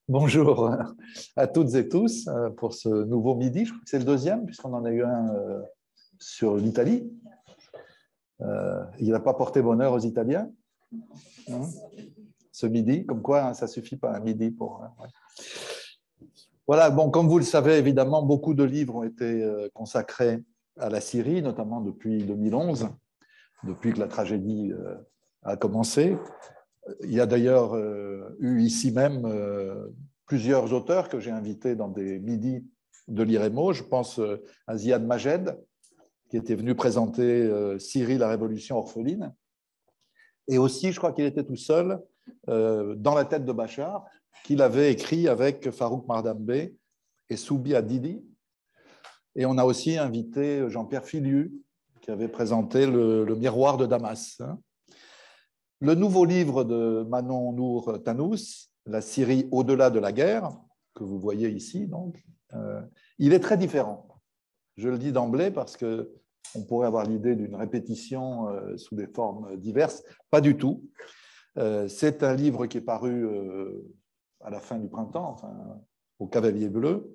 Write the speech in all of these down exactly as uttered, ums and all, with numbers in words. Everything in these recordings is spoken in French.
Bonjour à toutes et tous pour ce nouveau midi. Je crois que c'est le deuxième, puisqu'on en a eu un sur l'Italie. Il n'a pas porté bonheur aux Italiens, hein, ce midi, comme quoi ça ne suffit pas un midi pour... Ouais. Voilà, bon, comme vous le savez, évidemment, beaucoup de livres ont été consacrés à la Syrie, notamment depuis deux mille onze, depuis que la tragédie a commencé. Il y a d'ailleurs euh, eu ici même euh, plusieurs auteurs que j'ai invités dans des midis de l'IREMO. Je pense euh, à Ziad Majed, qui était venu présenter euh, Syrie, la révolution orpheline. Et aussi, je crois qu'il était tout seul, euh, dans la tête de Bachar, qu'il avait écrit avec Farouk Mardambe et Soubi Hadidi. Et on a aussi invité Jean-Pierre Filiu, qui avait présenté le, le miroir de Damas. Hein. Le nouveau livre de Manon Nour Tannous, La Syrie au-delà de la guerre, que vous voyez ici, donc, euh, il est très différent. Je le dis d'emblée parce qu'on pourrait avoir l'idée d'une répétition euh, sous des formes diverses. Pas du tout. Euh, c'est un livre qui est paru euh, à la fin du printemps, enfin, au Cavalier Bleu.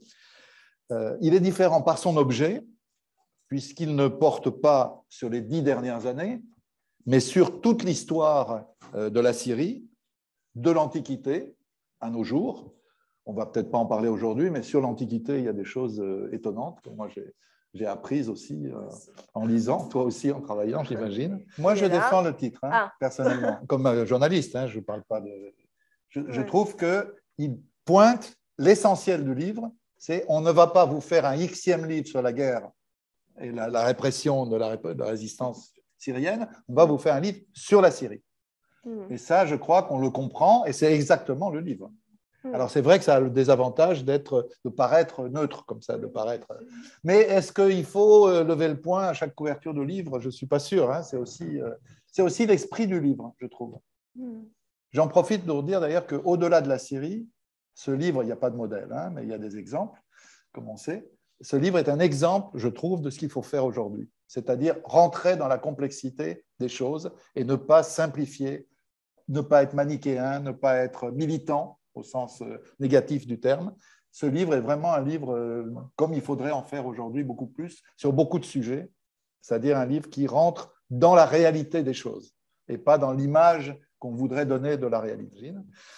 Euh, il est différent par son objet, puisqu'il ne porte pas sur les dix dernières années, mais sur toute l'histoire de la Syrie, de l'Antiquité à nos jours. On ne va peut-être pas en parler aujourd'hui, mais sur l'Antiquité, il y a des choses étonnantes que moi j'ai apprises aussi en lisant, toi aussi en travaillant, j'imagine. Moi, je défends le titre, hein, ah. personnellement, comme journaliste. Hein, je ne parle pas de... Je, je ouais. trouve qu'il pointe l'essentiel du livre, c'est on ne va pas vous faire un Xème livre sur la guerre et la, la répression de la, de la résistance syrienne, on va vous faire un livre sur la Syrie. Mmh. Et ça, je crois qu'on le comprend, et c'est exactement le livre. Mmh. Alors, c'est vrai que ça a le désavantage d'être, de paraître neutre, comme ça, de paraître... Mais est-ce qu'il faut lever le poing à chaque couverture de livre? Je ne suis pas sûr. Hein. C'est aussi, euh, c'est aussi l'esprit du livre, je trouve. Mmh. J'en profite pour dire d'ailleurs qu'au-delà de la Syrie, ce livre, il n'y a pas de modèle, hein, mais il y a des exemples, comme on sait. Ce livre est un exemple, je trouve, de ce qu'il faut faire aujourd'hui. C'est-à-dire rentrer dans la complexité des choses et ne pas simplifier, ne pas être manichéen, ne pas être militant au sens négatif du terme. Ce livre est vraiment un livre comme il faudrait en faire aujourd'hui beaucoup plus sur beaucoup de sujets, c'est-à-dire un livre qui rentre dans la réalité des choses et pas dans l'image qu'on voudrait donner de la réalité.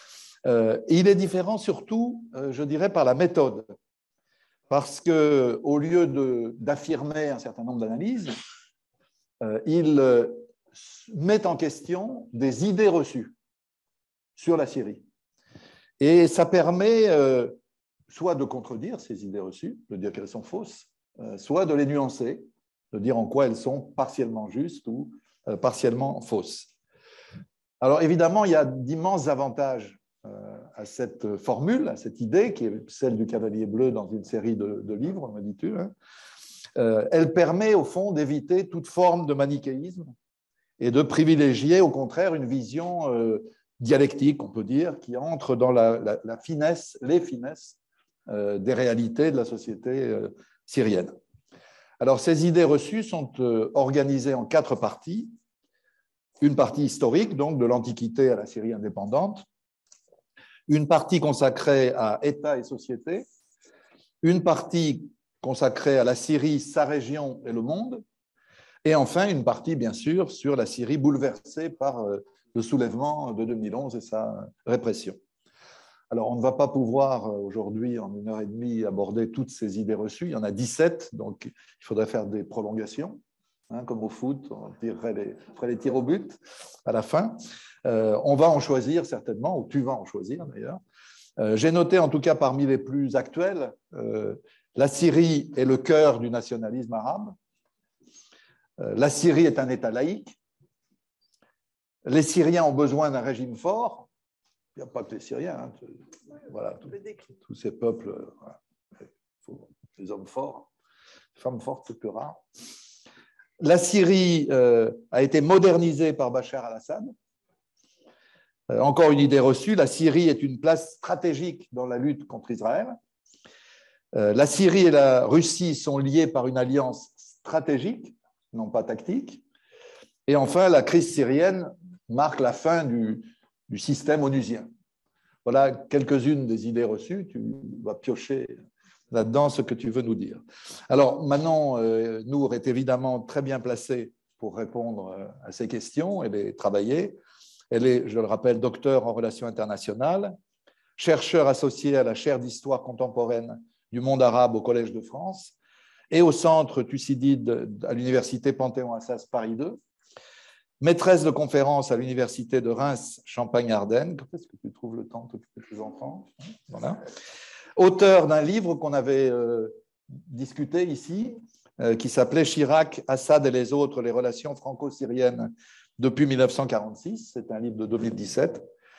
Euh, et il est différent surtout, euh, je dirais, par la méthode. Parce qu'au lieu d'affirmer un certain nombre d'analyses, euh, il euh, met en question des idées reçues sur la Syrie. Et ça permet euh, soit de contredire ces idées reçues, de dire qu'elles sont fausses, euh, soit de les nuancer, de dire en quoi elles sont partiellement justes ou euh, partiellement fausses. Alors évidemment, il y a d'immenses avantages à cette formule, à cette idée, qui est celle du Cavalier Bleu dans une série de, de livres, me dis-tu. Hein. Euh, elle permet, au fond, d'éviter toute forme de manichéisme et de privilégier, au contraire, une vision euh, dialectique, on peut dire, qui entre dans la, la, la finesse, les finesses euh, des réalités de la société euh, syrienne. Alors, ces idées reçues sont euh, organisées en quatre parties. Une partie historique, donc de l'Antiquité à la Syrie indépendante, une partie consacrée à État et société, une partie consacrée à la Syrie, sa région et le monde, et enfin une partie, bien sûr, sur la Syrie bouleversée par le soulèvement de deux mille onze et sa répression. Alors, on ne va pas pouvoir aujourd'hui, en une heure et demie, aborder toutes ces idées reçues. Il y en a dix-sept, donc il faudrait faire des prolongations. Hein, comme au foot, on tirerait les, on ferait les tirs au but à la fin. Euh, on va en choisir certainement, ou tu vas en choisir d'ailleurs. Euh, J'ai noté en tout cas parmi les plus actuels, euh, la Syrie est le cœur du nationalisme arabe. Euh, la Syrie est un État laïque. Les Syriens ont besoin d'un régime fort. Il n'y a pas que les Syriens. Hein, voilà, tout, tous ces peuples, voilà. Il faut des hommes forts, des femmes fortes, c'est plus rare. La Syrie euh, a été modernisée par Bachar al-Assad. Euh, encore une idée reçue, la Syrie est une place stratégique dans la lutte contre Israël. Euh, la Syrie et la Russie sont liées par une alliance stratégique, non pas tactique. Et enfin, la crise syrienne marque la fin du, du système onusien. voilà quelques-unes des idées reçues. Tu vas piocher là-dedans ce que tu veux nous dire. Alors, Manon euh, Nour est évidemment très bien placée pour répondre à ces questions et les travailler. Elle est, je le rappelle, docteur en relations internationales, chercheur associé à la chaire d'histoire contemporaine du monde arabe au Collège de France et au centre Thucydide à l'université Panthéon-Assas Paris deux, maîtresse de conférences à l'université de Reims Champagne-Ardenne. Quand est-ce que tu trouves le temps de t'occuper de tes enfants? Voilà. Auteur d'un livre qu'on avait euh, discuté ici, euh, qui s'appelait Chirac, Assad et les autres, les relations franco-syriennes depuis mille neuf cent quarante-six. C'est un livre de deux mille dix-sept.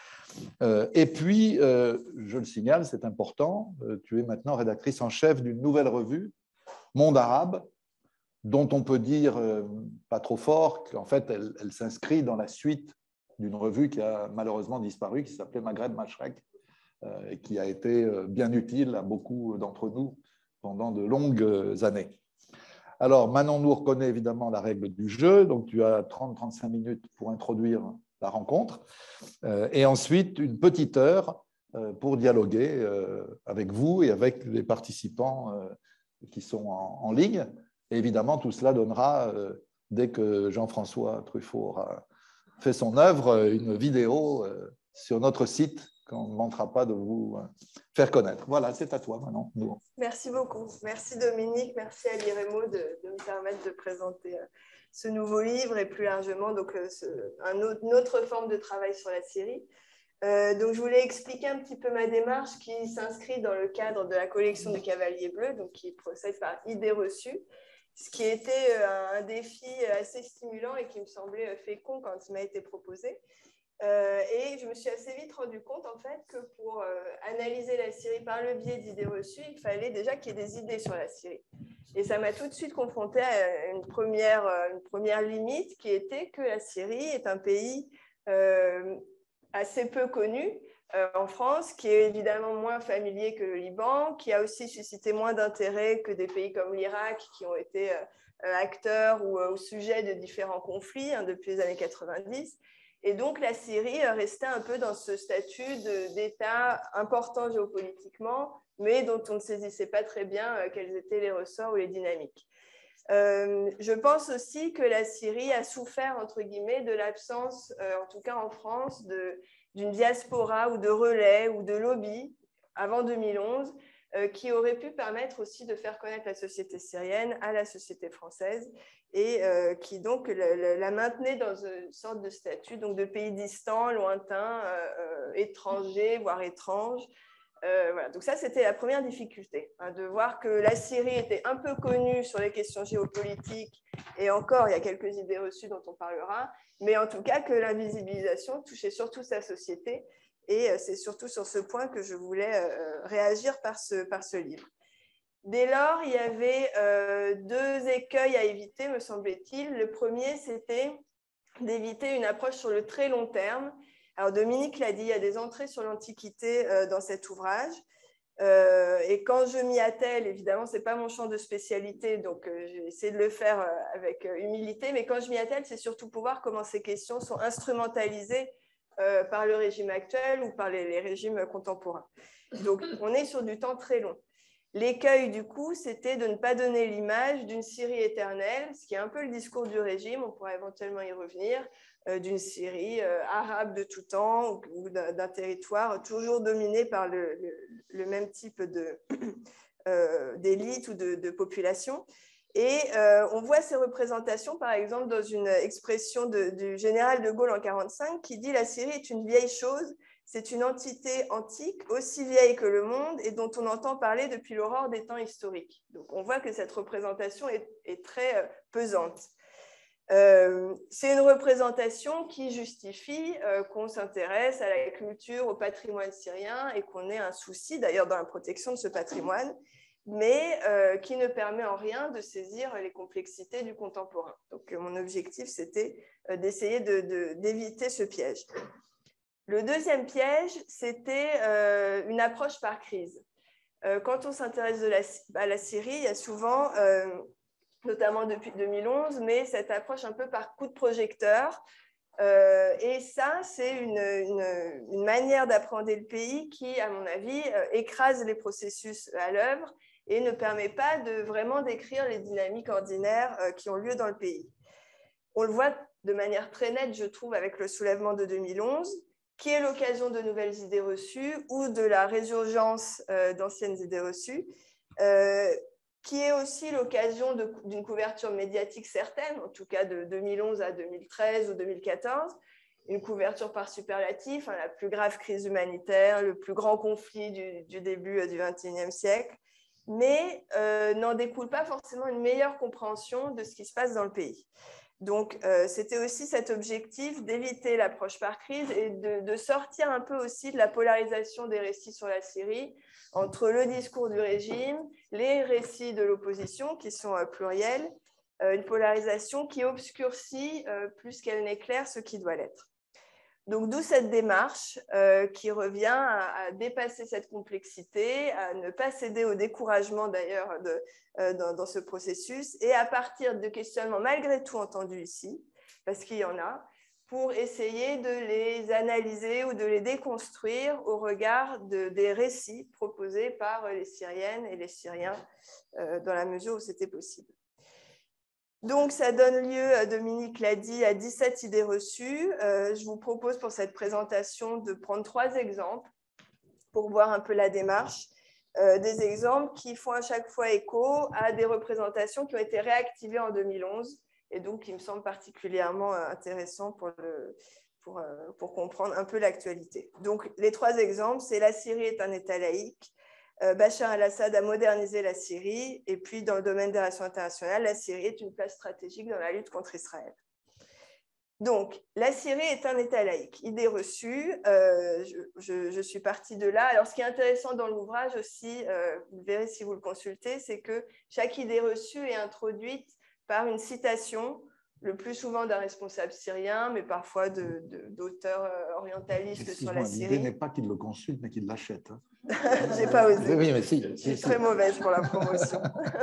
Euh, et puis, euh, je le signale, c'est important, euh, tu es maintenant rédactrice en chef d'une nouvelle revue, Monde arabe, dont on peut dire, euh, pas trop fort, qu'en fait, elle, elle s'inscrit dans la suite d'une revue qui a malheureusement disparu, qui s'appelait Maghreb Mashrek, euh, et qui a été euh, bien utile à beaucoup d'entre nous pendant de longues années. Alors, Manon Nour connaît évidemment la règle du jeu, donc tu as trente à trente-cinq minutes pour introduire la rencontre, euh, et ensuite une petite heure euh, pour dialoguer euh, avec vous et avec les participants euh, qui sont en, en ligne. Et évidemment, tout cela donnera, euh, dès que Jean-François Truffaut aura fait son œuvre, une vidéo euh, sur notre site qu'on ne manquera pas de vous faire connaître. Voilà, c'est à toi maintenant. Nour. Merci beaucoup. Merci Dominique, merci à l'IREMO de, de me permettre de présenter ce nouveau livre et plus largement donc, ce, un autre, une autre forme de travail sur la Syrie. Euh, donc, je voulais expliquer un petit peu ma démarche qui s'inscrit dans le cadre de la collection du Cavalier Bleu, donc qui procède par idées reçues, ce qui était un défi assez stimulant et qui me semblait fécond quand il m'a été proposé. Euh, et je me suis assez vite rendu compte en fait que pour euh, analyser la Syrie par le biais d'idées reçues, il fallait déjà qu'il y ait des idées sur la Syrie. Et ça m'a tout de suite confrontée à une première, une première limite qui était que la Syrie est un pays euh, assez peu connu euh, en France, qui est évidemment moins familier que le Liban, qui a aussi suscité moins d'intérêt que des pays comme l'Irak qui ont été euh, acteurs ou euh, au sujet de différents conflits hein, depuis les années quatre-vingt-dix. Et donc, la Syrie restait un peu dans ce statut d'État important géopolitiquement, mais dont on ne saisissait pas très bien quels étaient les ressorts ou les dynamiques. Euh, je pense aussi que la Syrie a souffert, entre guillemets, de l'absence, euh, en tout cas en France, d'une diaspora ou de relais ou de lobby avant deux mille onze, euh, qui aurait pu permettre aussi de faire connaître la société syrienne à la société française et euh, qui donc la, la maintenait dans une sorte de statut donc de pays distant, lointain, euh, étranger, voire étrange. Euh, voilà. Donc ça, c'était la première difficulté, hein, de voir que la Syrie était un peu connue sur les questions géopolitiques, et encore, il y a quelques idées reçues dont on parlera, mais en tout cas que l'invisibilisation touchait surtout sa société, et euh, c'est surtout sur ce point que je voulais euh, réagir par ce, par ce livre. Dès lors, il y avait euh, deux écueils à éviter, me semblait-il. Le premier, c'était d'éviter une approche sur le très long terme. Alors, Dominique l'a dit, il y a des entrées sur l'Antiquité euh, dans cet ouvrage. Euh, et quand je m'y attelle, évidemment, ce n'est pas mon champ de spécialité, donc euh, j'ai essayé de le faire euh, avec humilité, mais quand je m'y attelle, c'est surtout pour voir comment ces questions sont instrumentalisées euh, par le régime actuel ou par les, les régimes contemporains. Donc, on est sur du temps très long. L'écueil, du coup, c'était de ne pas donner l'image d'une Syrie éternelle, ce qui est un peu le discours du régime, on pourra éventuellement y revenir, euh, d'une Syrie euh, arabe de tout temps ou, ou d'un territoire toujours dominé par le, le, le même type euh, d'élite ou de, de population. Et euh, on voit ces représentations, par exemple, dans une expression de, du général de Gaulle en mille neuf cent quarante-cinq qui dit « La Syrie est une vieille chose ». C'est une entité antique, aussi vieille que le monde, et dont on entend parler depuis l'aurore des temps historiques. Donc, on voit que cette représentation est, est très euh, pesante. Euh, c'est une représentation qui justifie euh, qu'on s'intéresse à la culture, au patrimoine syrien, et qu'on ait un souci, d'ailleurs, dans la protection de ce patrimoine, mais euh, qui ne permet en rien de saisir les complexités du contemporain. Donc, euh, mon objectif, c'était euh, d'essayer de, de, d'éviter ce piège. Le deuxième piège, c'était euh, une approche par crise. Euh, quand on s'intéresse à la Syrie, il y a souvent, euh, notamment depuis deux mille onze, mais cette approche un peu par coup de projecteur, Euh, et ça, c'est une, une, une manière d'apprendre le pays qui, à mon avis, euh, écrase les processus à l'œuvre et ne permet pas de vraiment décrire les dynamiques ordinaires euh, qui ont lieu dans le pays. On le voit de manière très nette, je trouve, avec le soulèvement de deux mille onze, qui est l'occasion de nouvelles idées reçues ou de la résurgence euh, d'anciennes idées reçues, euh, qui est aussi l'occasion d'une couverture médiatique certaine, en tout cas de deux mille onze à deux mille treize ou deux mille quatorze, une couverture par superlatif, hein, la plus grave crise humanitaire, le plus grand conflit du, du début du vingt et unième siècle, mais euh, n'en découle pas forcément une meilleure compréhension de ce qui se passe dans le pays. Donc, euh, c'était aussi cet objectif d'éviter l'approche par crise et de, de sortir un peu aussi de la polarisation des récits sur la Syrie entre le discours du régime, les récits de l'opposition qui sont euh, pluriels, euh, une polarisation qui obscurcit euh, plus qu'elle n'éclaire ce qui doit l'être. Donc, d'où cette démarche euh, qui revient à, à dépasser cette complexité, à ne pas céder au découragement d'ailleurs de, euh, dans, dans ce processus et à partir de questionnements malgré tout entendus ici, parce qu'il y en a, pour essayer de les analyser ou de les déconstruire au regard de, des récits proposés par les Syriennes et les Syriens euh, dans la mesure où c'était possible. Donc, ça donne lieu, Dominique l'a dit, à dix-sept idées reçues. Euh, je vous propose pour cette présentation de prendre trois exemples pour voir un peu la démarche. Euh, des exemples qui font à chaque fois écho à des représentations qui ont été réactivées en deux mille onze et donc qui me semblent particulièrement intéressants pour, le, pour, pour comprendre un peu l'actualité. Donc, les trois exemples, c'est la Syrie est un État laïque, Bachar el-Assad a modernisé la Syrie, et puis dans le domaine des relations internationales, la Syrie est une place stratégique dans la lutte contre Israël. Donc, la Syrie est un État laïque. Idée reçue, euh, je, je, je suis partie de là. Alors, ce qui est intéressant dans l'ouvrage aussi, euh, vous verrez si vous le consultez, c'est que chaque idée reçue est introduite par une citation, le plus souvent d'un responsable syrien, mais parfois d'auteurs orientalistes sur la Syrie. L'idée n'est pas qu'il le consulte, mais qu'il l'achète. Hein. Je n'ai pas osé. Oui, mais si. Je si, suis si. très mauvaise pour la promotion.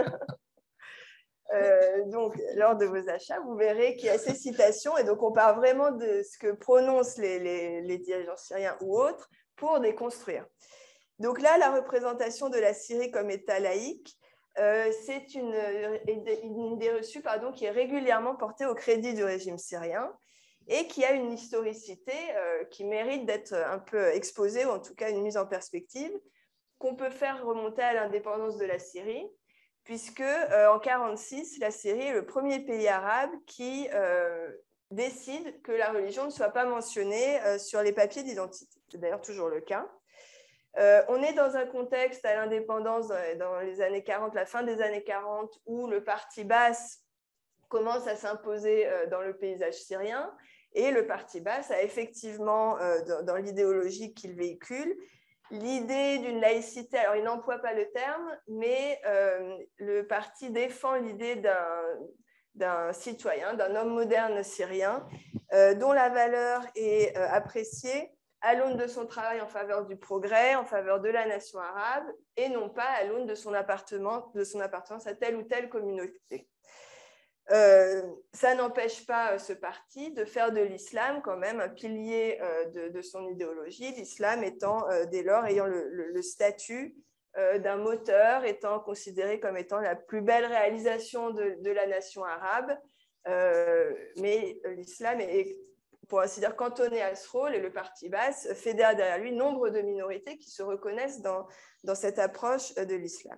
euh, donc, lors de vos achats, vous verrez qu'il y a ces citations. Et donc, on part vraiment de ce que prononcent les, les, les dirigeants syriens ou autres pour déconstruire. Donc là, la représentation de la Syrie comme État laïque, euh, c'est une, une idée reçue pardon, qui est régulièrement portée au crédit du régime syrien et qui a une historicité euh, qui mérite d'être un peu exposée, ou en tout cas une mise en perspective, qu'on peut faire remonter à l'indépendance de la Syrie, puisque euh, en mille neuf cent quarante-six, la Syrie est le premier pays arabe qui euh, décide que la religion ne soit pas mentionnée euh, sur les papiers d'identité. C'est d'ailleurs toujours le cas. Euh, on est dans un contexte à l'indépendance dans, dans les années quarante, la fin des années quarante, où le parti Baas commence à s'imposer euh, dans le paysage syrien. Et le parti Baas a effectivement, euh, dans, dans l'idéologie qu'il véhicule, l'idée d'une laïcité. Alors, il n'emploie pas le terme, mais euh, le parti défend l'idée d'un, d'un citoyen, d'un homme moderne syrien, euh, dont la valeur est euh, appréciée à l'aune de son travail en faveur du progrès, en faveur de la nation arabe, et non pas à l'aune de son appartenance, de son appartenance à telle ou telle communauté. Euh, ça n'empêche pas ce parti de faire de l'islam quand même un pilier euh, de, de son idéologie, l'islam étant euh, dès lors ayant le, le, le statut euh, d'un moteur, étant considéré comme étant la plus belle réalisation de, de la nation arabe, euh, mais l'islam est, pour ainsi dire, cantonné à ce rôle, et le parti Baas fédère derrière lui nombre de minorités qui se reconnaissent dans, dans cette approche de l'islam.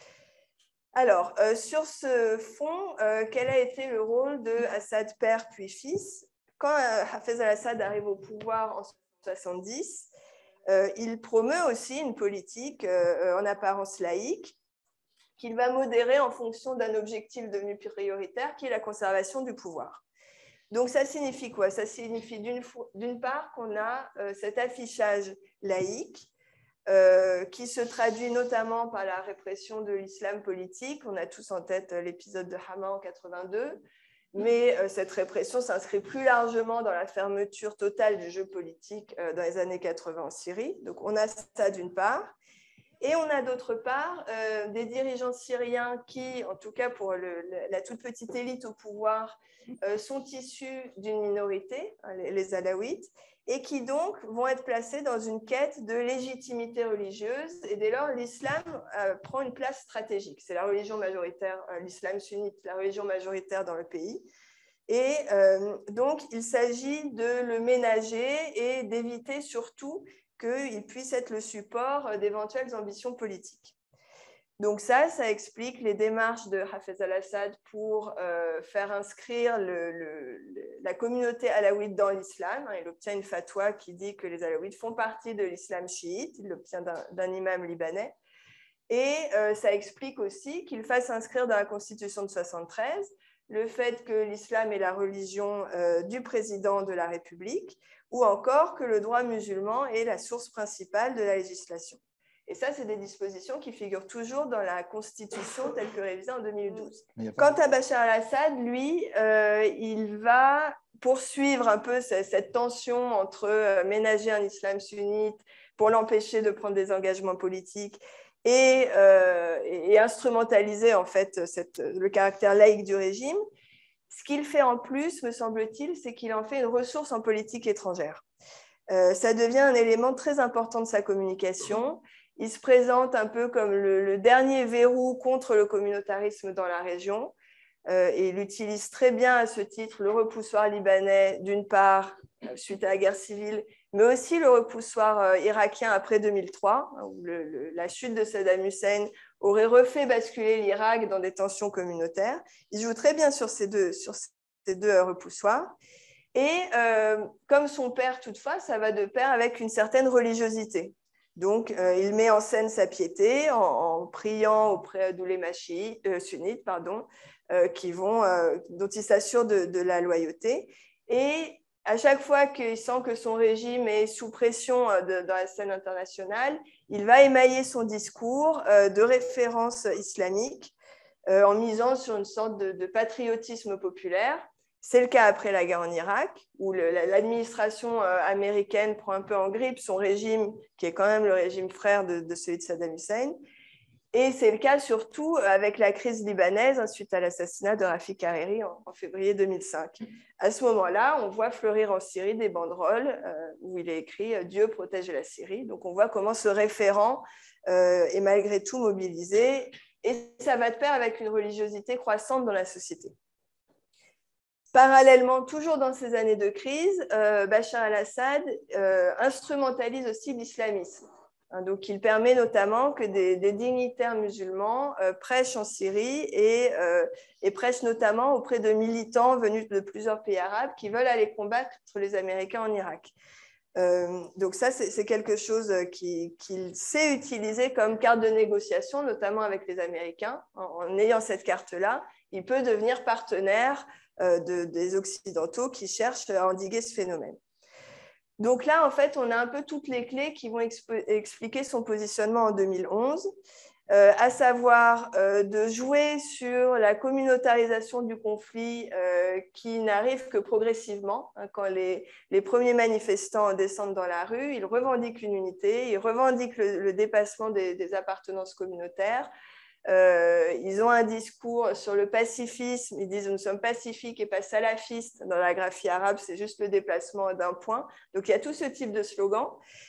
Alors, euh, sur ce fond, euh, quel a été le rôle de Assad père puis fils? Quand euh, Hafez al-Assad arrive au pouvoir en soixante-dix, euh, il promeut aussi une politique euh, en apparence laïque qu'il va modérer en fonction d'un objectif devenu prioritaire qui est la conservation du pouvoir. Donc, ça signifie quoi? Ça signifie d'une, d'une part qu'on a euh, cet affichage laïque euh, qui se traduit notamment par la répression de l'islam politique. On a tous en tête l'épisode de Hama en quatre-vingt-deux, mais euh, cette répression s'inscrit plus largement dans la fermeture totale du jeu politique euh, dans les années quatre-vingts en Syrie. Donc, on a ça d'une part. Et on a d'autre part euh, des dirigeants syriens qui, en tout cas pour le, la toute petite élite au pouvoir, euh, sont issus d'une minorité, hein, les, les alaouites, et qui donc vont être placés dans une quête de légitimité religieuse. Et dès lors, l'islam euh, prend une place stratégique. C'est la religion majoritaire, euh, l'islam sunnite, la religion majoritaire dans le pays. Et euh, donc, il s'agit de le ménager et d'éviter surtout qu'il puisse être le support d'éventuelles ambitions politiques. Donc ça, ça explique les démarches de Hafez al-Assad pour euh, faire inscrire le, le, la communauté alaouite dans l'islam. Il obtient une fatwa qui dit que les alaouites font partie de l'islam chiite. Il l'obtient d'un, d'un imam libanais. Et euh, ça explique aussi qu'il fasse inscrire dans la Constitution de soixante-treize le fait que l'islam est la religion euh, du président de la République, ou encore que le droit musulman est la source principale de la législation. Et ça, c'est des dispositions qui figurent toujours dans la Constitution telle que révisée en deux mille douze. Quant à Bachar al-Assad, lui, euh, il va poursuivre un peu cette tension entre euh, ménager un islam sunnite pour l'empêcher de prendre des engagements politiques et, euh, et instrumentaliser en fait cette, le caractère laïque du régime. Ce qu'il fait en plus, me semble-t-il, c'est qu'il en fait une ressource en politique étrangère. Euh, ça devient un élément très important de sa communication. Il se présente un peu comme le, le dernier verrou contre le communautarisme dans la région. Euh, et il utilise très bien à ce titre le repoussoir libanais, d'une part, suite à la guerre civile, mais aussi le repoussoir euh, irakien après deux mille trois, où le, le, la chute de Saddam Hussein aurait refait basculer l'Irak dans des tensions communautaires. Il joue très bien sur ces deux, sur ces deux euh, repoussoirs. Et euh, comme son père, toutefois, ça va de pair avec une certaine religiosité. Donc, euh, il met en scène sa piété en, en priant auprès d'oulémas euh, sunnites, pardon, euh, qui vont, euh, dont il s'assure de, de la loyauté. Et à chaque fois qu'il sent que son régime est sous pression euh, de, dans la scène internationale, il va émailler son discours euh, de référence islamique euh, en misant sur une sorte de, de patriotisme populaire. C'est le cas après la guerre en Irak, où le, l'administration euh, américaine prend un peu en grippe son régime, qui est quand même le régime frère de, de celui de Saddam Hussein. Et c'est le cas surtout avec la crise libanaise suite à l'assassinat de Rafik Hariri en, en février deux mille cinq. À ce moment-là, on voit fleurir en Syrie des banderoles euh, où il est écrit « Dieu protège la Syrie ». Donc on voit comment ce référent euh, est malgré tout mobilisé. Et ça va de pair avec une religiosité croissante dans la société. Parallèlement, toujours dans ces années de crise, euh, Bachar al-Assad euh, instrumentalise aussi l'islamisme. Hein, donc, il permet notamment que des, des dignitaires musulmans euh, prêchent en Syrie et, euh, et prêchent notamment auprès de militants venus de plusieurs pays arabes qui veulent aller combattre les Américains en Irak. Euh, donc ça, c'est, c'est quelque chose qu'il qui sait utiliser comme carte de négociation, notamment avec les Américains. En, en ayant cette carte-là, il peut devenir partenaire De, des Occidentaux qui cherchent à endiguer ce phénomène. Donc là, en fait, on a un peu toutes les clés qui vont exp- expliquer son positionnement en deux mille onze, euh, à savoir euh, de jouer sur la communautarisation du conflit euh, qui n'arrive que progressivement. Hein, quand les, les premiers manifestants descendent dans la rue, ils revendiquent une unité, ils revendiquent le, le dépassement des, des appartenances communautaires. Euh, ils ont un discours sur le pacifisme, ils disent nous sommes pacifiques et pas salafistes. Dans la graphie arabe, c'est juste le déplacement d'un point. Donc il y a tout ce type de slogan.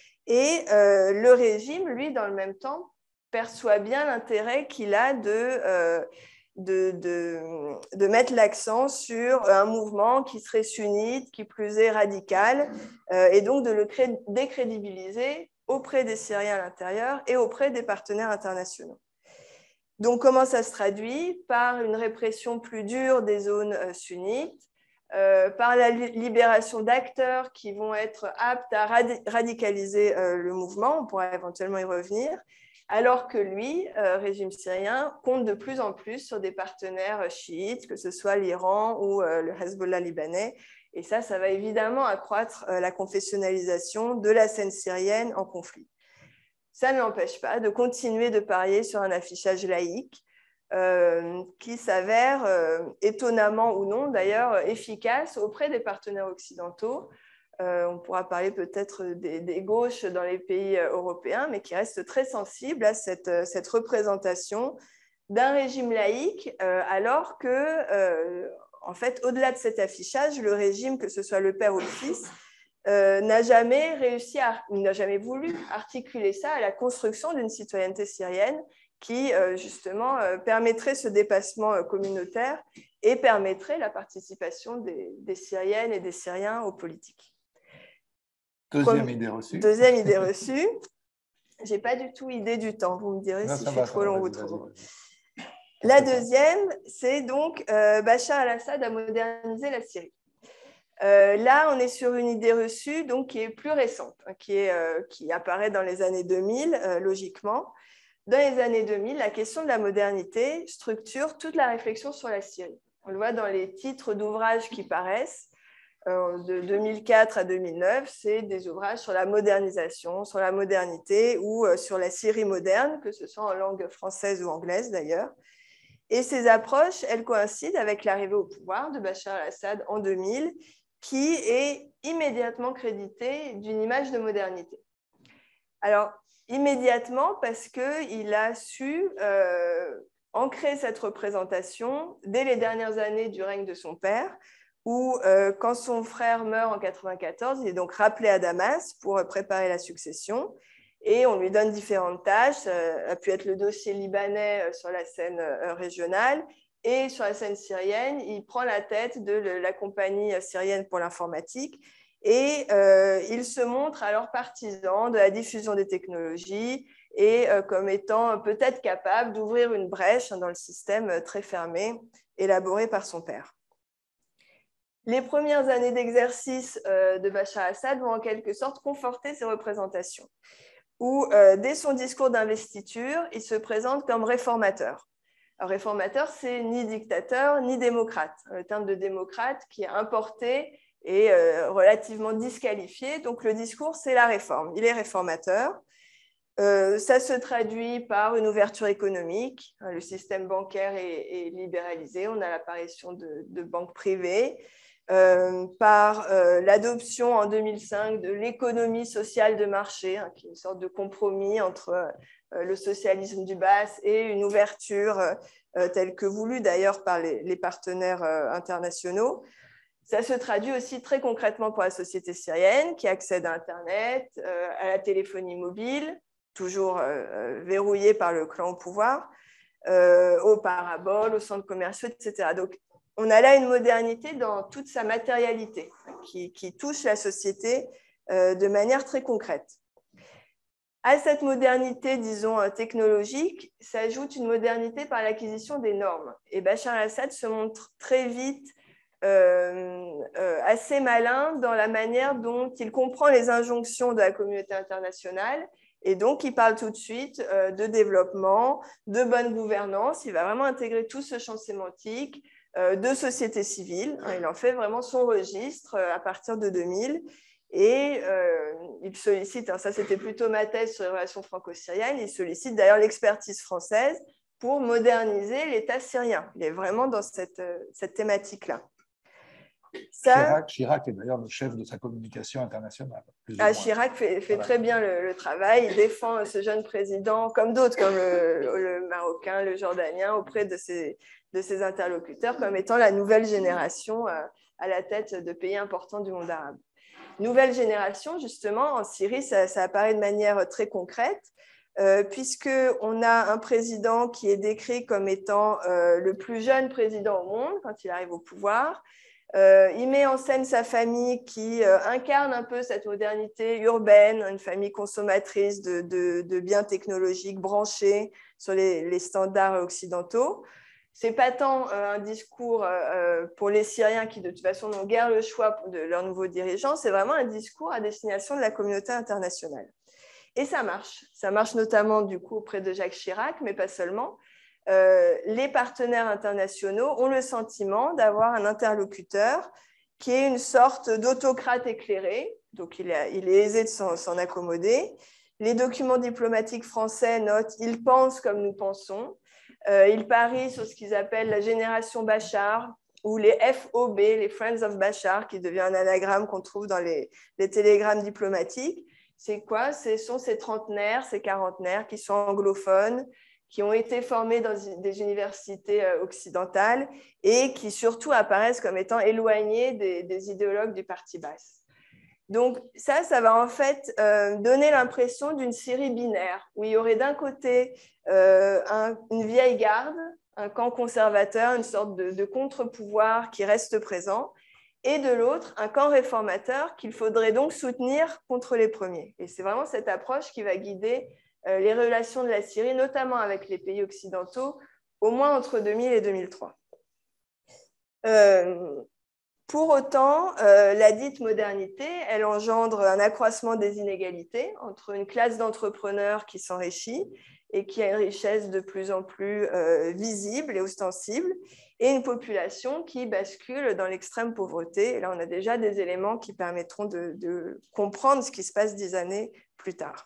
Et euh, le régime, lui, dans le même temps, perçoit bien l'intérêt qu'il a de, euh, de, de, de mettre l'accent sur un mouvement qui serait sunnite, qui plus est radical, euh, et donc de le cré- décrédibiliser auprès des Syriens à l'intérieur et auprès des partenaires internationaux. Donc, comment ça se traduit? Par une répression plus dure des zones euh, sunnites, euh, par la li- libération d'acteurs qui vont être aptes à radi- radicaliser euh, le mouvement, on pourra éventuellement y revenir, alors que lui, euh, régime syrien, compte de plus en plus sur des partenaires chiites, que ce soit l'Iran ou euh, le Hezbollah libanais. Et ça, ça va évidemment accroître euh, la confessionnalisation de la scène syrienne en conflit. Ça ne l'empêche pas de continuer de parier sur un affichage laïque euh, qui s'avère, euh, étonnamment ou non d'ailleurs, efficace auprès des partenaires occidentaux. Euh, on pourra parler peut-être des, des gauches dans les pays européens, mais qui restent très sensibles à cette, cette représentation d'un régime laïque, euh, alors que, euh, en fait, au-delà de cet affichage, le régime, que ce soit le père ou le fils, euh, n'a jamais réussi, à, n'a jamais voulu articuler ça à la construction d'une citoyenneté syrienne qui, euh, justement, euh, permettrait ce dépassement euh, communautaire et permettrait la participation des, des Syriennes et des Syriens aux politiques. Deuxième Comme, idée reçue. Deuxième idée reçue. Je n'ai pas du tout idée du temps. Vous me direz non, si je suis va, trop long ou trop long. La deuxième, c'est donc euh, Bachar al-Assad a modernisé la Syrie. Euh, là, on est sur une idée reçue donc, qui est plus récente, hein, qui, est, euh, qui apparaît dans les années deux mille, euh, logiquement. Dans les années deux mille, la question de la modernité structure toute la réflexion sur la Syrie. On le voit dans les titres d'ouvrages qui paraissent. De deux mille quatre à deux mille neuf, c'est des ouvrages sur la modernisation, sur la modernité ou sur la Syrie moderne, que ce soit en langue française ou anglaise d'ailleurs. Et ces approches, elles coïncident avec l'arrivée au pouvoir de Bachar al-Assad en deux mille, qui est immédiatement crédité d'une image de modernité. Alors, immédiatement parce qu'il a su euh, ancrer cette représentation dès les dernières années du règne de son père, où, euh, quand son frère meurt en mille neuf cent quatre-vingt-quatorze, il est donc rappelé à Damas pour préparer la succession, et on lui donne différentes tâches. Ça a pu être le dossier libanais sur la scène euh, régionale, et sur la scène syrienne, il prend la tête de la compagnie syrienne pour l'informatique, et euh, il se montre alors partisan de la diffusion des technologies, et euh, comme étant peut-être capable d'ouvrir une brèche dans le système très fermé élaboré par son père. Les premières années d'exercice de Bachar al-Assad vont en quelque sorte conforter ces représentations, où euh, dès son discours d'investiture, il se présente comme réformateur. Alors, réformateur, c'est ni dictateur, ni démocrate. Le terme de démocrate qui est importé et euh, relativement disqualifié. Donc, le discours, c'est la réforme. Il est réformateur. Euh, ça se traduit par une ouverture économique. Le système bancaire est, est libéralisé. On a l'apparition de, de banques privées. Euh, par euh, l'adoption en deux mille cinq de l'économie sociale de marché, hein, qui est une sorte de compromis entre euh, le socialisme du bas et une ouverture euh, telle que voulue d'ailleurs par les, les partenaires euh, internationaux. Ça se traduit aussi très concrètement pour la société syrienne qui accède à Internet, euh, à la téléphonie mobile, toujours euh, verrouillée par le clan au pouvoir, euh, aux paraboles, aux centres commerciaux, et cetera. Donc, on a là une modernité dans toute sa matérialité qui, qui touche la société euh, de manière très concrète. À cette modernité, disons, technologique, s'ajoute une modernité par l'acquisition des normes. Et Bachar al-Assad se montre très vite euh, euh, assez malin dans la manière dont il comprend les injonctions de la communauté internationale. Et donc, il parle tout de suite euh, de développement, de bonne gouvernance. Il va vraiment intégrer tout ce champ sémantique, de société civile. Il en fait vraiment son registre à partir de deux mille et euh, il sollicite, hein, ça c'était plutôt ma thèse sur les relations franco-syriennes, il sollicite d'ailleurs l'expertise française pour moderniser l'État syrien. Il est vraiment dans cette, cette thématique-là. Ça... Chirac, Chirac est d'ailleurs le chef de sa communication internationale. Ah, Chirac fait, fait voilà. très bien le, le travail. Il défend ce jeune président, comme d'autres, comme le, le Marocain, le Jordanien, auprès de ses, de ses interlocuteurs, comme étant la nouvelle génération à la tête de pays importants du monde arabe. Nouvelle génération, justement, en Syrie, ça, ça apparaît de manière très concrète, euh, puisqu'on a un président qui est décrit comme étant euh, le plus jeune président au monde quand il arrive au pouvoir. Euh, il met en scène sa famille qui euh, incarne un peu cette modernité urbaine, une famille consommatrice de, de, de biens technologiques branchés sur les, les standards occidentaux. Ce n'est pas tant euh, un discours euh, pour les Syriens qui, de toute façon, n'ont guère le choix de leurs nouveaux dirigeants, c'est vraiment un discours à destination de la communauté internationale. Et ça marche. Ça marche notamment, du coup, auprès de Jacques Chirac, mais pas seulement. Euh, les partenaires internationaux ont le sentiment d'avoir un interlocuteur qui est une sorte d'autocrate éclairé, donc il est, il est aisé de s'en, s'en accommoder. Les documents diplomatiques français notent « ils pensent comme nous pensons ». Euh, ils parient sur ce qu'ils appellent la génération Bachar, ou les F O B, les Friends of Bachar, qui devient un anagramme qu'on trouve dans les, les télégrammes diplomatiques. C'est quoi? Ce sont ces trentenaires, ces quarantenaires qui sont anglophones, qui ont été formés dans des universités occidentales et qui surtout apparaissent comme étant éloignés des, des idéologues du parti basse. Donc ça, ça va en fait euh, donner l'impression d'une Syrie binaire, où il y aurait d'un côté euh, un, une vieille garde, un camp conservateur, une sorte de, de contre-pouvoir qui reste présent, et de l'autre, un camp réformateur qu'il faudrait donc soutenir contre les premiers. Et c'est vraiment cette approche qui va guider euh, les relations de la Syrie, notamment avec les pays occidentaux, au moins entre deux mille et deux mille trois. Euh, Pour autant, euh, la dite modernité, elle engendre un accroissement des inégalités entre une classe d'entrepreneurs qui s'enrichit et qui a une richesse de plus en plus euh, visible et ostensible, et une population qui bascule dans l'extrême pauvreté. Et là, on a déjà des éléments qui permettront de, de comprendre ce qui se passe dix années plus tard.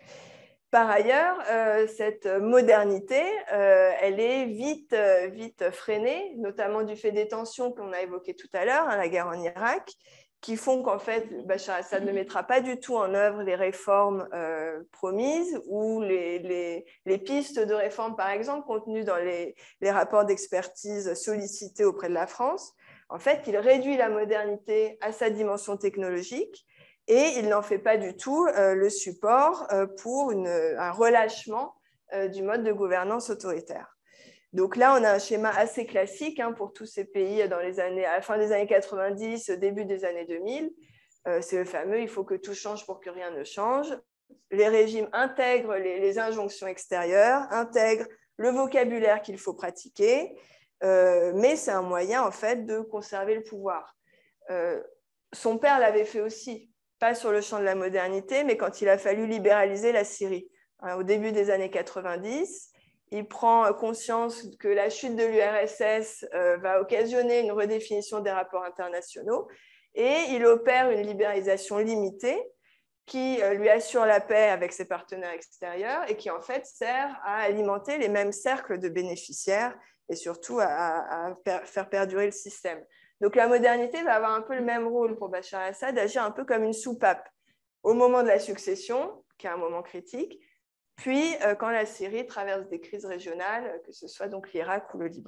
Par ailleurs, euh, cette modernité, euh, elle est vite, euh, vite freinée, notamment du fait des tensions qu'on a évoquées tout à l'heure, hein, la guerre en Irak, qui font qu'en fait, Bachar Assad ne mettra pas du tout en œuvre les réformes euh, promises ou les, les, les pistes de réforme, par exemple, contenues dans les, les rapports d'expertise sollicités auprès de la France. En fait, il réduit la modernité à sa dimension technologique, et il n'en fait pas du tout euh, le support euh, pour une, un relâchement euh, du mode de gouvernance autoritaire. Donc là, on a un schéma assez classique hein, pour tous ces pays dans les années, à la fin des années quatre-vingt-dix, début des années deux mille. Euh, c'est le fameux « il faut que tout change pour que rien ne change ». Les régimes intègrent les, les injonctions extérieures, intègrent le vocabulaire qu'il faut pratiquer, euh, mais c'est un moyen en fait de conserver le pouvoir. Euh, son père l'avait fait aussi, pas sur le champ de la modernité, mais quand il a fallu libéraliser la Syrie. Au début des années quatre-vingt-dix, il prend conscience que la chute de l'U R S S va occasionner une redéfinition des rapports internationaux et il opère une libéralisation limitée qui lui assure la paix avec ses partenaires extérieurs et qui en fait sert à alimenter les mêmes cercles de bénéficiaires et surtout à, à faire perdurer le système. Donc la modernité va avoir un peu le même rôle pour Bachar Assad, d'agir un peu comme une soupape au moment de la succession, qui est un moment critique, puis euh, quand la Syrie traverse des crises régionales, que ce soit donc l'Irak ou le Liban.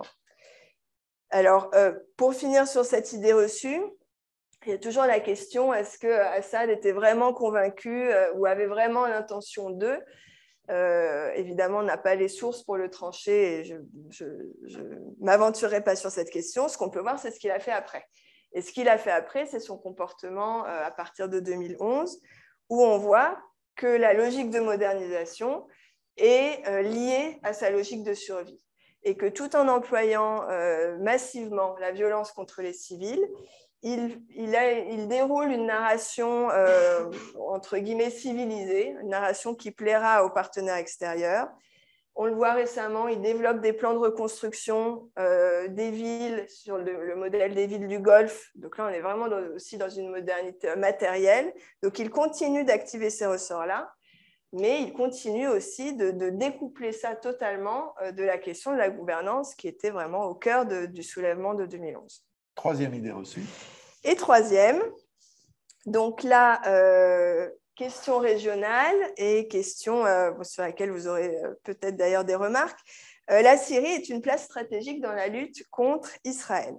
Alors, euh, pour finir sur cette idée reçue, il y a toujours la question, est-ce que Assad était vraiment convaincu euh, ou avait vraiment l'intention d'eux? Euh, évidemment, on n'a pas les sources pour le trancher et je ne m'aventurerai pas sur cette question. Ce qu'on peut voir, c'est ce qu'il a fait après. Et ce qu'il a fait après, c'est son comportement euh, à partir de deux mille onze, où on voit que la logique de modernisation est euh, liée à sa logique de survie. Et que tout en employant euh, massivement la violence contre les civils, Il, il, a, il déroule une narration euh, entre guillemets civilisée, une narration qui plaira aux partenaires extérieurs. On le voit récemment, il développe des plans de reconstruction euh, des villes sur le, le modèle des villes du Golfe. Donc là, on est vraiment dans, aussi dans une modernité matérielle. Donc il continue d'activer ces ressorts-là, mais il continue aussi de, de découpler ça totalement euh, de la question de la gouvernance qui était vraiment au cœur de, du soulèvement de deux mille onze. Troisième idée reçue. Et troisième, donc là, euh, question régionale et question euh, sur laquelle vous aurez euh, peut-être d'ailleurs des remarques. Euh, la Syrie est une place stratégique dans la lutte contre Israël.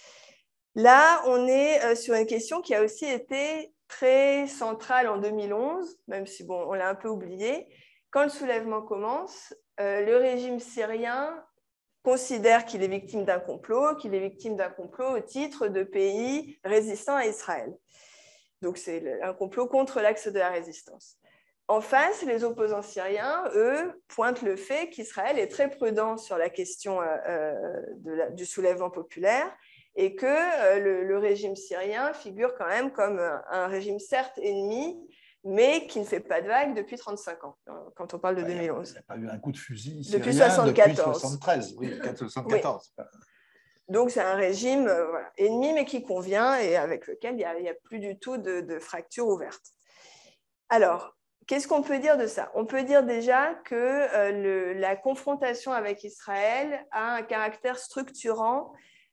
Là, on est euh, sur une question qui a aussi été très centrale en deux mille onze, même si bon, on l'a un peu oublié. Quand le soulèvement commence, euh, le régime syrien considère qu'il est victime d'un complot, qu'il est victime d'un complot au titre de pays résistants à Israël. Donc, c'est un complot contre l'axe de la résistance. En face, les opposants syriens, eux, pointent le fait qu'Israël est très prudent sur la question euh, de la, du soulèvement populaire et que euh, le, le régime syrien figure quand même comme un, un régime certes ennemi, mais qui ne fait pas de vague depuis trente-cinq ans, quand on parle de deux mille onze. Il n'y a pas eu un coup de fusil syrien depuis soixante-quatorze. Depuis soixante-treize, oui, soixante-quatorze. Oui. Donc, c'est un régime euh, voilà, ennemi, mais qui convient et avec lequel il n'y a, a plus du tout de, de fracture ouverte. Alors, qu'est-ce qu'on peut dire de ça? On peut dire déjà que euh, le, la confrontation avec Israël a un caractère structurant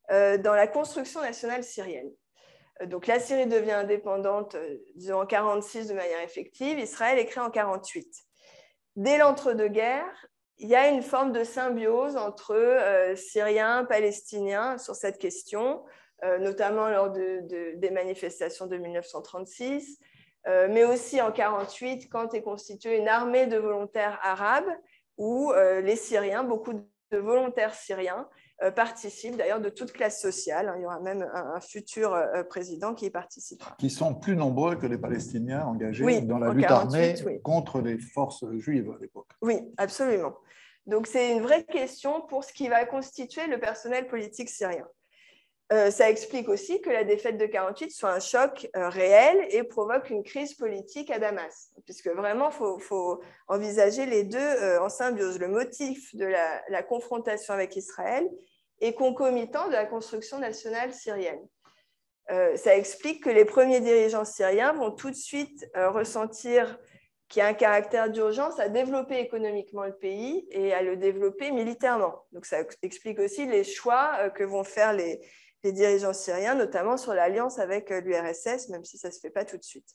euh, dans la construction nationale syrienne. Donc la Syrie devient indépendante, disons, en mille neuf cent quarante-six de manière effective, Israël est créé en mille neuf cent quarante-huit. Dès l'entre-deux-guerres, il y a une forme de symbiose entre euh, Syriens, Palestiniens sur cette question, euh, notamment lors de, de, des manifestations de mille neuf cent trente-six, euh, mais aussi en mille neuf cent quarante-huit, quand est constituée une armée de volontaires arabes, où euh, les Syriens, beaucoup de volontaires syriens, euh, participent, d'ailleurs de toute classe sociale. Il y aura même un, un futur euh, président qui y participera. Qui sont plus nombreux que les Palestiniens engagés oui, dans la lutte armée oui. contre les forces juives à l'époque. Oui, absolument. Donc, c'est une vraie question pour ce qui va constituer le personnel politique syrien. Euh, ça explique aussi que la défaite de mille neuf cent quarante-huit soit un choc euh, réel et provoque une crise politique à Damas, puisque vraiment, il faut, faut envisager les deux euh, en symbiose. Le motif de la, la confrontation avec Israël est concomitant de la construction nationale syrienne. Euh, ça explique que les premiers dirigeants syriens vont tout de suite euh, ressentir qu'il y a un caractère d'urgence à développer économiquement le pays et à le développer militairement. Donc, ça explique aussi les choix que vont faire les, les dirigeants syriens, notamment sur l'alliance avec l'U R S S, même si ça ne se fait pas tout de suite.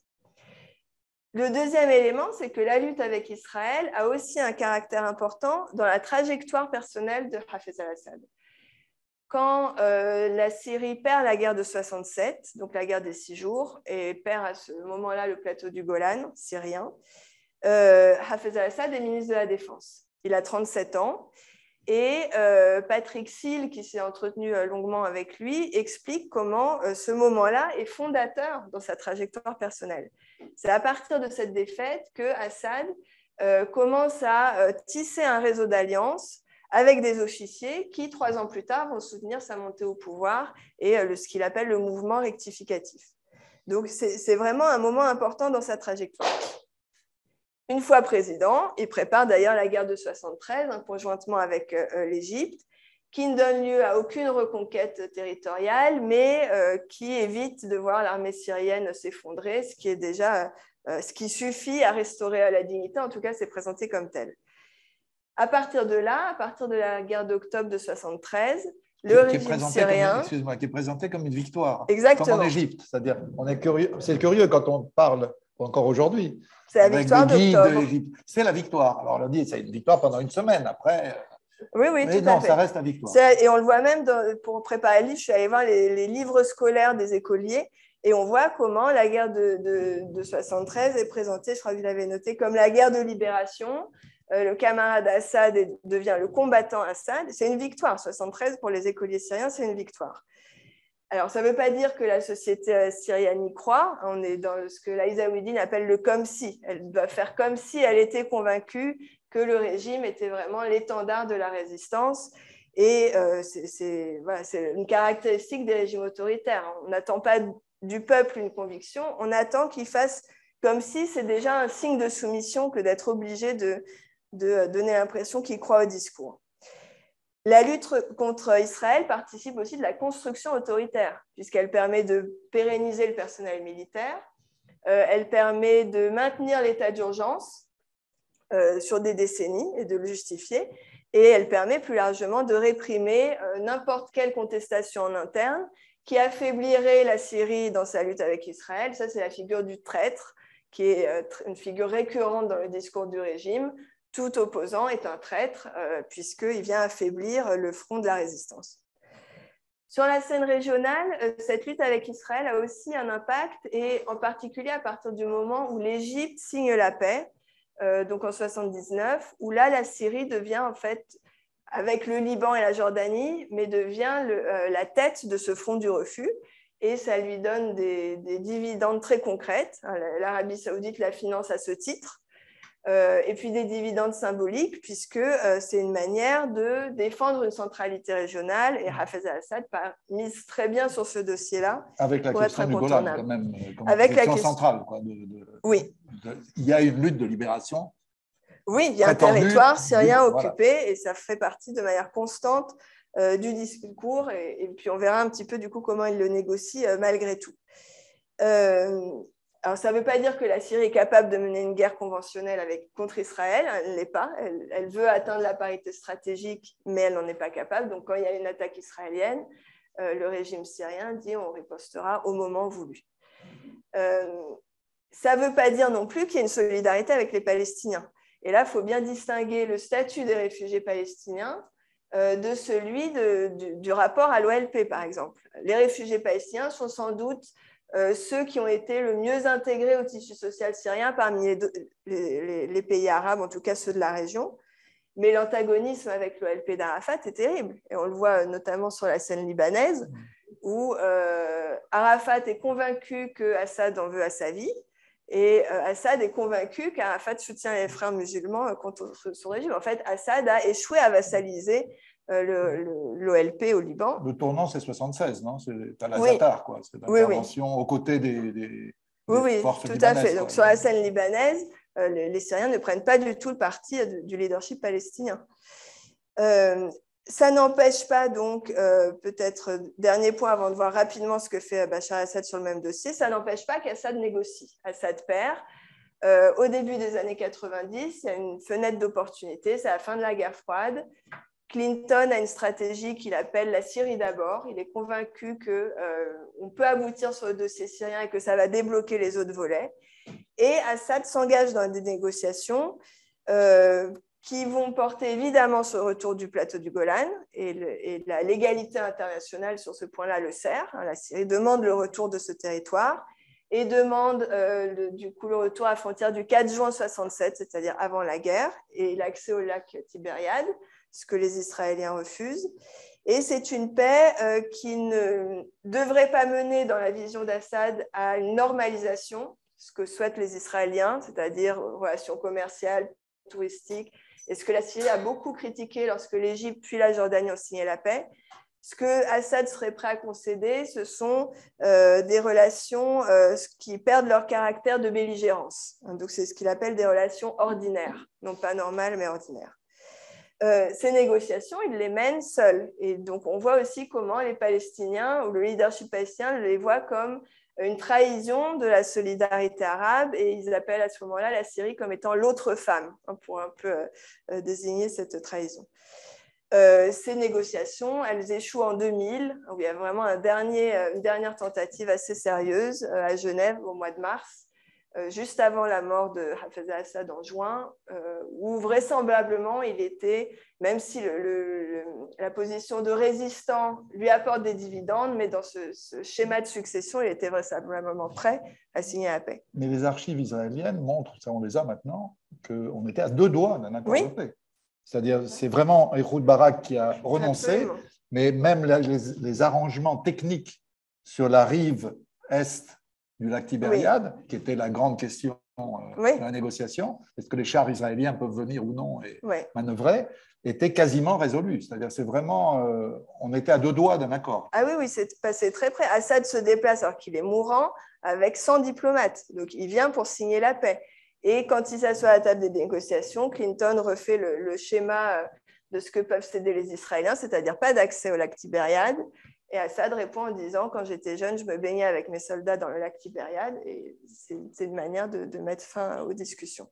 Le deuxième élément, c'est que la lutte avec Israël a aussi un caractère important dans la trajectoire personnelle de Hafez al-Assad. Quand euh, la Syrie perd la guerre de soixante-sept, donc la guerre des six jours, et perd à ce moment-là le plateau du Golan syrien, Euh, Hafez al-Assad est ministre de la Défense. Il a trente-sept ans et euh, Patrick Seal, qui s'est entretenu longuement avec lui, explique comment euh, ce moment-là est fondateur dans sa trajectoire personnelle. C'est à partir de cette défaite que Assad euh, commence à euh, tisser un réseau d'alliances avec des officiers qui, trois ans plus tard, vont soutenir sa montée au pouvoir et euh, le, ce qu'il appelle le mouvement rectificatif. Donc, c'est, c'est vraiment un moment important dans sa trajectoire. Une fois président, il prépare d'ailleurs la guerre de soixante-treize, hein, conjointement avec euh, l'Égypte, qui ne donne lieu à aucune reconquête territoriale, mais euh, qui évite de voir l'armée syrienne s'effondrer, ce qui est déjà euh, ce qui suffit à restaurer la dignité. En tout cas, c'est présenté comme tel. À partir de là, à partir de la guerre d'octobre de soixante-treize, le qui, régime qui syrien, excuse-moi, qui est présenté comme une victoire, exactement, comme en Égypte, c'est-à-dire, on est curieux, c'est curieux quand on parle encore aujourd'hui. C'est la victoire d'octobre. C'est la victoire. Alors, on a dit c'est une victoire pendant une semaine. Après, oui, oui, mais tout non, à fait. Ça reste la victoire. Et on le voit même dans, pour préparer le livre, je suis allée voir les, les livres scolaires des écoliers et on voit comment la guerre de, de, de soixante-treize est présentée, je crois que vous l'avez noté, comme la guerre de libération. Euh, le camarade Assad est, devient le combattant Assad. C'est une victoire. soixante-treize, pour les écoliers syriens, c'est une victoire. Alors, ça ne veut pas dire que la société syrienne y croit. On est dans ce que Laïsa Ouidine appelle le « comme si ». Elle doit faire comme si elle était convaincue que le régime était vraiment l'étendard de la résistance. Et euh, c'est, c'est, voilà, c'est une caractéristique des régimes autoritaires. On n'attend pas du peuple une conviction, on attend qu'il fasse comme si c'est déjà un signe de soumission que d'être obligé de, de donner l'impression qu'il croit au discours. La lutte contre Israël participe aussi de la construction autoritaire, puisqu'elle permet de pérenniser le personnel militaire, euh, elle permet de maintenir l'état d'urgence euh, sur des décennies et de le justifier, et elle permet plus largement de réprimer euh, n'importe quelle contestation en interne qui affaiblirait la Syrie dans sa lutte avec Israël. Ça, c'est la figure du traître, qui est euh, une figure récurrente dans le discours du régime. Tout opposant est un traître, euh, puisqu'il vient affaiblir le front de la résistance. Sur la scène régionale, euh, cette lutte avec Israël a aussi un impact, et en particulier à partir du moment où l'Égypte signe la paix, euh, donc en soixante-dix-neuf, où là, la Syrie devient en fait, avec le Liban et la Jordanie, mais devient le, euh, la tête de ce front du refus, et ça lui donne des, des dividendes très concrètes. L'Arabie saoudite la finance à ce titre. Euh, et puis des dividendes symboliques, puisque euh, c'est une manière de défendre une centralité régionale, et Hafez al-Assad mise très bien sur ce dossier-là. Avec la question du Golan, quand même, comme Avec question, la question centrale. Quoi, de, de, oui. De, il y a une lutte de libération. Oui, il y a un territoire syrien occupé, voilà. Et ça fait partie de manière constante euh, du discours, et, et puis on verra un petit peu du coup comment il le négocie euh, malgré tout. Euh, Alors, ça ne veut pas dire que la Syrie est capable de mener une guerre conventionnelle avec, contre Israël, elle ne l'est pas. Elle, elle veut atteindre la parité stratégique, mais elle n'en est pas capable. Donc, quand il y a une attaque israélienne, euh, le régime syrien dit on ripostera au moment voulu. Euh, ça ne veut pas dire non plus qu'il y a une solidarité avec les Palestiniens. Et là, il faut bien distinguer le statut des réfugiés palestiniens euh, de celui de, du, du rapport à l'O L P, par exemple. Les réfugiés palestiniens sont sans doute euh, ceux qui ont été le mieux intégrés au tissu social syrien parmi les, les, les, les pays arabes, en tout cas ceux de la région. Mais l'antagonisme avec l'O L P d'Arafat est terrible. Et on le voit notamment sur la scène libanaise, où euh, Arafat est convaincu qu'Assad en veut à sa vie, et euh, Assad est convaincu qu'Arafat soutient les frères musulmans euh, contre son régime. En fait, Assad a échoué à vassaliser euh, l'O L P au Liban. Le tournant, c'est soixante-seize, non? C'est Al-Azattar, quoi. C'est l'intervention oui, oui. aux côtés des, des, oui, des oui, forces tout libanaises. À fait. Quoi. Donc, sur la scène libanaise, euh, les, les Syriens ne prennent pas du tout le parti euh, du leadership palestinien. Euh, Ça n'empêche pas, donc, euh, peut-être, dernier point avant de voir rapidement ce que fait Bachar Assad sur le même dossier, ça n'empêche pas qu'Assad négocie. Assad perd. Euh, au début des années quatre-vingt-dix, il y a une fenêtre d'opportunité, c'est la fin de la guerre froide. Clinton a une stratégie qu'il appelle la Syrie d'abord. Il est convaincu qu'on euh, peut aboutir sur le dossier syrien et que ça va débloquer les autres volets. Et Assad s'engage dans des négociations euh, qui vont porter évidemment sur le retour du plateau du Golan, et, le, et la légalité internationale sur ce point-là le sert. La Syrie demande le retour de ce territoire et demande euh, le, du coup le retour à la frontière du quatre juin soixante-sept, c'est-à-dire avant la guerre, et l'accès au lac Tibériade, ce que les Israéliens refusent. Et c'est une paix euh, qui ne devrait pas mener, dans la vision d'Assad, à une normalisation, ce que souhaitent les Israéliens, c'est-à-dire relations commerciales, touristiques, et ce que la Syrie a beaucoup critiqué lorsque l'Égypte puis la Jordanie ont signé la paix. Ce que Assad serait prêt à concéder, ce sont euh, des relations euh, qui perdent leur caractère de belligérance. Donc, c'est ce qu'il appelle des relations ordinaires, non pas normales, mais ordinaires. Euh, ces négociations, il les mène seul. Et donc, on voit aussi comment les Palestiniens, ou le leadership palestinien, les voit comme une trahison de la solidarité arabe, et ils appellent à ce moment-là la Syrie comme étant l'autre femme, hein, pour un peu euh, désigner cette trahison. Euh, ces négociations, elles échouent en deux mille, où il y a vraiment un dernier, une dernière tentative assez sérieuse euh, à Genève au mois de mars, euh, juste avant la mort de Hafez al-Assad en juin, euh, où vraisemblablement il était, même si le, le, la position de résistant lui apporte des dividendes, mais dans ce, ce schéma de succession, il était vraisemblablement prêt à signer la paix. Mais les archives israéliennes montrent, ça on les a maintenant, qu'on était à deux doigts d'un accord oui. de paix. C'est-à-dire, c'est vraiment Ehud Barak qui a renoncé, Absolument. Mais même les, les arrangements techniques sur la rive est du lac Tibériade, oui. qui était la grande question euh, oui. de la négociation, est-ce que les chars israéliens peuvent venir ou non et oui. manœuvrer, étaient quasiment résolus. C'est-à-dire, c'est vraiment, euh, on était à deux doigts d'un accord. Ah oui, oui, c'est passé très près. Assad se déplace alors qu'il est mourant avec cent diplomates. Donc, il vient pour signer la paix. Et quand il s'assoit à la table des négociations, Clinton refait le, le schéma de ce que peuvent céder les Israéliens, c'est-à-dire pas d'accès au lac Tibériade. Et Assad répond en disant « Quand j'étais jeune, je me baignais avec mes soldats dans le lac Tibériade. » Et c'est une manière de, de mettre fin aux discussions.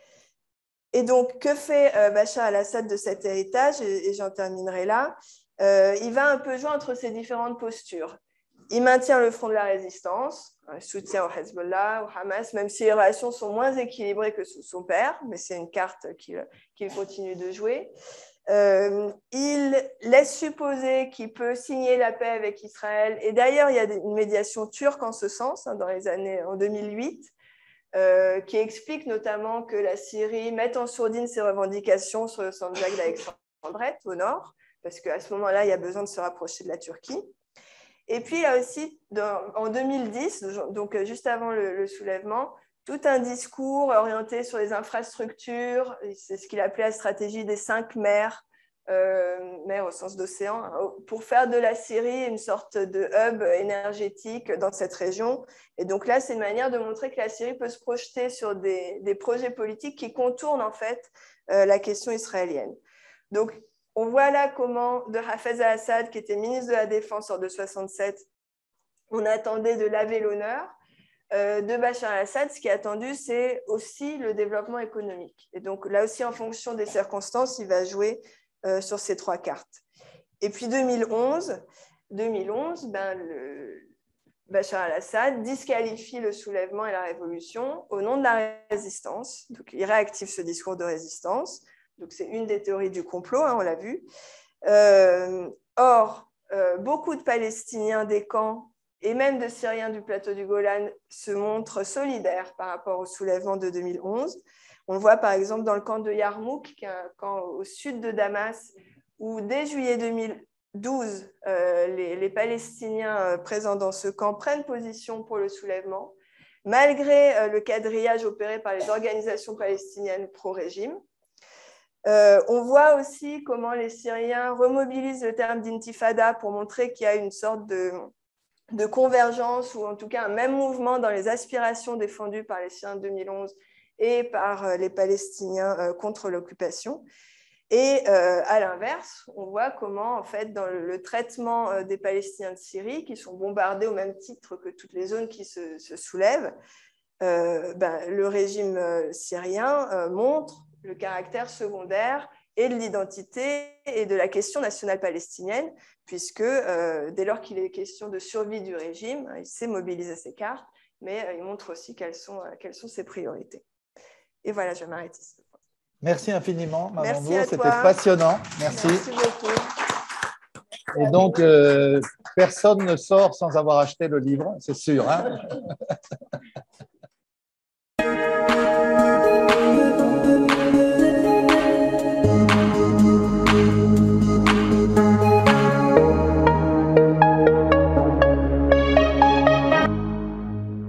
Et donc, que fait euh, Bachar al-Assad de cet héritage? Et, et j'en terminerai là. Euh, il va un peu jouer entre ces différentes postures. Il maintient le front de la résistance, un soutien au Hezbollah, au Hamas, même si les relations sont moins équilibrées que sous son père, mais c'est une carte qu'il qu'il continue de jouer. Euh, il laisse supposer qu'il peut signer la paix avec Israël. Et d'ailleurs, il y a une médiation turque en ce sens, hein, dans les années, en deux mille huit, euh, qui explique notamment que la Syrie mette en sourdine ses revendications sur le Sancak d'Alexandrette, au nord, parce qu'à ce moment-là, il y a besoin de se rapprocher de la Turquie. Et puis, il y a aussi, dans, en deux mille dix, donc juste avant le, le soulèvement, tout un discours orienté sur les infrastructures. C'est ce qu'il appelait la stratégie des cinq mers, euh, mers au sens d'océan, pour faire de la Syrie une sorte de hub énergétique dans cette région. Et donc là, c'est une manière de montrer que la Syrie peut se projeter sur des, des projets politiques qui contournent en fait euh, la question israélienne. Donc, on voit là comment, de Hafez al-Assad, qui était ministre de la Défense en mille neuf cent soixante-sept, on attendait de laver l'honneur. Euh, de Bachar al-Assad, ce qui est attendu, c'est aussi le développement économique. Et donc là aussi, en fonction des circonstances, il va jouer euh, sur ces trois cartes. Et puis deux mille onze, deux mille onze, ben, le Bachar al-Assad disqualifie le soulèvement et la révolution au nom de la résistance. Donc, il réactive ce discours de résistance. Donc, c'est une des théories du complot, hein, on l'a vu. Euh, or, euh, beaucoup de Palestiniens des camps et même de Syriens du plateau du Golan se montrent solidaires par rapport au soulèvement de deux mille onze. On le voit par exemple dans le camp de Yarmouk, qui est un camp au sud de Damas, où dès juillet deux mille douze, euh, les, les Palestiniens euh, présents dans ce camp prennent position pour le soulèvement, malgré euh, le quadrillage opéré par les organisations palestiniennes pro-régime. Euh, on voit aussi comment les Syriens remobilisent le terme d'intifada pour montrer qu'il y a une sorte de, de convergence ou en tout cas un même mouvement dans les aspirations défendues par les Syriens de deux mille onze et par euh, les Palestiniens euh, contre l'occupation. Et euh, à l'inverse, on voit comment, en fait, dans le, le traitement euh, des Palestiniens de Syrie, qui sont bombardés au même titre que toutes les zones qui se, se soulèvent, euh, ben, le régime euh, syrien euh, montre le caractère secondaire et de l'identité et de la question nationale palestinienne, puisque euh, dès lors qu'il est question de survie du régime, il sait mobiliser ses cartes, mais euh, il montre aussi quelles sont, euh, quelles sont ses priorités. Et voilà, je m'arrête ici. Merci infiniment, Maman Merci Nour, à c'était toi. passionnant. Merci. Merci beaucoup. Et donc, euh, personne ne sort sans avoir acheté le livre, c'est sûr. Hein.